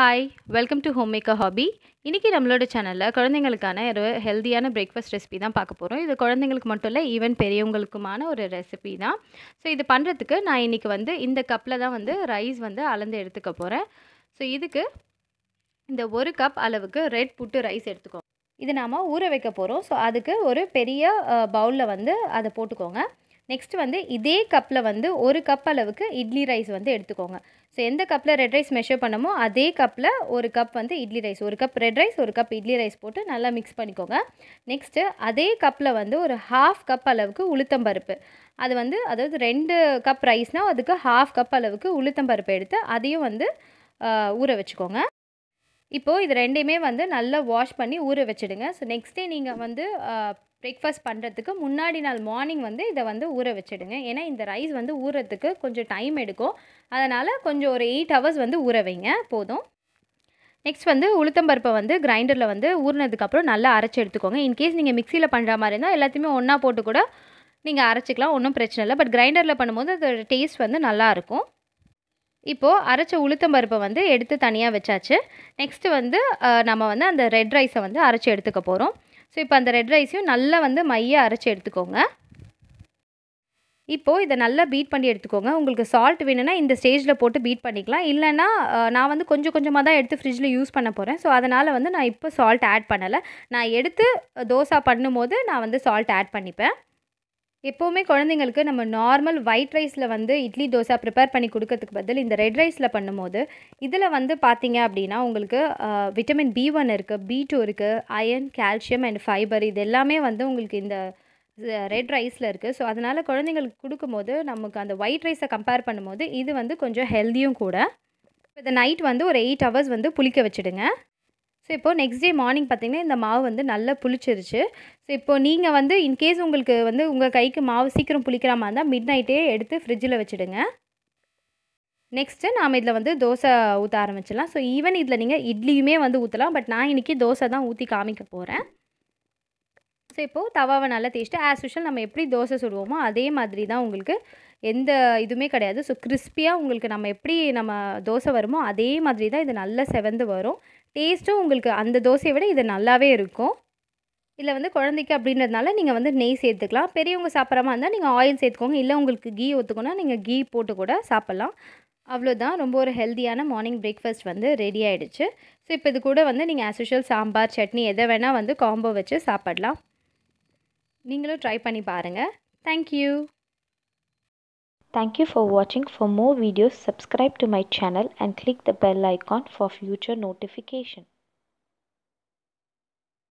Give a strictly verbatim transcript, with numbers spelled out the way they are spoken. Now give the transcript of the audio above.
Hi welcome to home maker hobby. இன்றைக்கி நம்மளோட சேனலில் குழந்தைங்களுக்கான ஒரு ஹெல்த்தியான பிரேக்ஃபாஸ்ட் ரெசிபி தான் பார்க்க போகிறோம். இது குழந்தைங்களுக்கு மட்டும் இல்லை, ஈவன் பெரியவங்களுக்குமான ஒரு ரெசிபி தான். ஸோ இது பண்ணுறதுக்கு நான் இன்றைக்கி வந்து இந்த கப்பில் தான் வந்து ரைஸ் வந்து அளந்து எடுத்துக்க போகிறேன். ஸோ இதுக்கு இந்த ஒரு கப் அளவுக்கு ரெட் புட்டு ரைஸ் எடுத்துக்கோங்க. இது நாம் ஊற வைக்க போகிறோம். ஸோ அதுக்கு ஒரு பெரிய பவுலில் வந்து அதை போட்டுக்கோங்க. நெக்ஸ்ட் வந்து இதே கப்பில் வந்து ஒரு கப் அளவுக்கு இட்லி ரைஸ் வந்து எடுத்துக்கோங்க. ஸோ எந்த கப்பில் ரெட் ரைஸ் மெஷர் பண்ணமோ அதே கப்பில் ஒரு கப் வந்து இட்லி ரைஸ், ஒரு கப் ரெட் ரைஸ், ஒரு கப் இட்லி ரைஸ் போட்டு நல்லா மிக்ஸ் பண்ணிக்கோங்க. நெக்ஸ்ட்டு அதே கப்பில் வந்து ஒரு ஹாஃப் கப் அளவுக்கு உளுத்தம்பருப்பு, அது வந்து அதாவது ரெண்டு கப் ரைஸ்னால் அதுக்கு ஹாஃப் கப் அளவுக்கு உளுத்தம்பருப்பு எடுத்து அதையும் வந்து ஊற வச்சுக்கோங்க. இப்போது இது ரெண்டையுமே வந்து நல்லா வாஷ் பண்ணி ஊற வச்சுடுங்க. ஸோ நெக்ஸ்ட் டே நீங்கள் வந்து பிரேக்ஃபாஸ்ட் பண்ணுறதுக்கு முன்னாடி நாள் மார்னிங் வந்து இதை வந்து ஊற வச்சுடுங்க. ஏன்னா இந்த ரைஸ் வந்து ஊறத்துக்கு கொஞ்சம் டைம் எடுக்கும். அதனால் கொஞ்சம் ஒரு எயிட் ஹவர்ஸ் வந்து ஊற வைங்க போதும். நெக்ஸ்ட் வந்து உளுத்தம்பருப்பை வந்து கிரைண்டரில் வந்து ஊறினதுக்கப்புறம் நல்லா அரைச்சி எடுத்துக்கோங்க. இன்கேஸ் நீங்கள் மிக்சியில் பண்ணுற மாதிரி இருந்தால் எல்லாத்தையுமே ஒன்றா போட்டு கூட நீங்கள் அரைச்சிக்கலாம், ஒன்றும் பிரச்சனை இல்லை. பட் கிரைண்டரில் பண்ணும்போது அதோட டேஸ்ட் வந்து நல்லாயிருக்கும். இப்போது அரைச்ச உளுத்தம்பருப்பை வந்து எடுத்து தனியாக வச்சாச்சு. நெக்ஸ்ட்டு வந்து நம்ம வந்து அந்த ரெட் ரைஸை வந்து அரைச்சி எடுத்துக்க போகிறோம். ஸோ இப்போ அந்த ரெட் ரைஸையும் நல்லா வந்து மைய அரைச்சி எடுத்துக்கோங்க. இப்போது இதை நல்லா பீட் பண்ணி எடுத்துக்கோங்க. உங்களுக்கு சால்ட் வேணும்னா இந்த ஸ்டேஜில் போட்டு பீட் பண்ணிக்கலாம். இல்லைனா நான் வந்து கொஞ்சம் கொஞ்சமாக தான் எடுத்து ஃப்ரிட்ஜில் யூஸ் பண்ண போகிறேன். ஸோ அதனால் வந்து நான் இப்போ சால்ட் ஆட் பண்ணலை. நான் எடுத்து தோசை பண்ணும்போது நான் வந்து சால்ட் ஆட் பண்ணிப்பேன். எப்போவுமே குழந்தைங்களுக்கு நம்ம நார்மல் ஒயிட் ரைஸில் வந்து இட்லி தோசை ப்ரிப்பேர் பண்ணி கொடுக்கறதுக்கு பதில் இந்த ரெட் ரைஸில் பண்ணும்போது இதில் வந்து பார்த்தீங்க அப்படின்னா உங்களுக்கு விட்டமின் பி ஒன் இருக்குது, பி டூ இருக்குது, அயர்ன், கால்சியம் அண்ட் ஃபைபர், இது எல்லாமே வந்து உங்களுக்கு இந்த ரெட் ரைஸில் இருக்குது. ஸோ அதனால் குழந்தைங்களுக்கு கொடுக்கும்போது நமக்கு அந்த ஒயிட் ரைஸை கம்பேர் பண்ணும்போது இது வந்து கொஞ்சம் ஹெல்த்தியும் கூட. இதை நைட் வந்து ஒரு எயிட் ஹவர்ஸ் வந்து புளிக்க வச்சுடுங்க. ஸோ இப்போது நெக்ஸ்ட் டே மார்னிங் பார்த்திங்கன்னா இந்த மாவு வந்து நல்லா புளிச்சிருச்சு. ஸோ இப்போது நீங்கள் வந்து இன்கேஸ் உங்களுக்கு வந்து உங்கள் கைக்கு மாவு சீக்கிரம் புளிக்கிற மாதிரி இருந்தால் மிட் நைட்டே எடுத்து ஃப்ரிட்ஜில் வச்சுடுங்க. நெக்ஸ்ட்டு நாம் இதில் வந்து தோசை ஊற்ற ஆரம்பிச்சிடலாம். ஸோ ஈவன் இதில் நீங்கள் இட்லியுமே வந்து ஊற்றலாம். பட் நான் இன்றைக்கி தோசை தான் ஊற்றி காமிக்க போகிறேன். ஸோ இப்போது தவாவை நல்லா தேய்ச்சிட்டு ஆஸ் யூஷுவல் நம்ம எப்படி தோசை சுடுவோமோ அதே மாதிரி தான், உங்களுக்கு எந்த இதுவுமே கிடையாது. ஸோ கிறிஸ்பியாக உங்களுக்கு நம்ம எப்படி நம்ம தோசை வருமோ அதே மாதிரி தான் இது நல்லா செவந்து வரும். டேஸ்ட்டும் உங்களுக்கு அந்த தோசையை விட இது நல்லாவே இருக்கும். இதில் வந்து குழந்தைக்கு அப்படின்றதுனால நீங்கள் வந்து நெய் சேர்த்துக்கலாம். பெரியவங்க சாப்பிட்ற மாதிரி இருந்தால் நீங்கள் ஆயில் சேர்த்துக்கோங்க. இல்லை உங்களுக்கு கீ ஊற்றுக்கோன்னா நீங்கள் கீ போட்டு கூட சாப்பிட்லாம். அவ்வளோதான், ரொம்ப ஒரு ஹெல்த்தியான மார்னிங் பிரேக்ஃபாஸ்ட் வந்து ரெடி ஆகிடுச்சு. ஸோ இப்போ இது கூட வந்து நீங்கள் ஆஸ் யூஷுவல் சாம்பார், சட்னி எதை வேணால் வந்து காம்போ வச்சு சாப்பிடலாம். நீங்களும் ட்ரை பண்ணி பாருங்கள். Thank you. Thank you for watching. For more videos, subscribe to my channel and click the bell icon for future notification.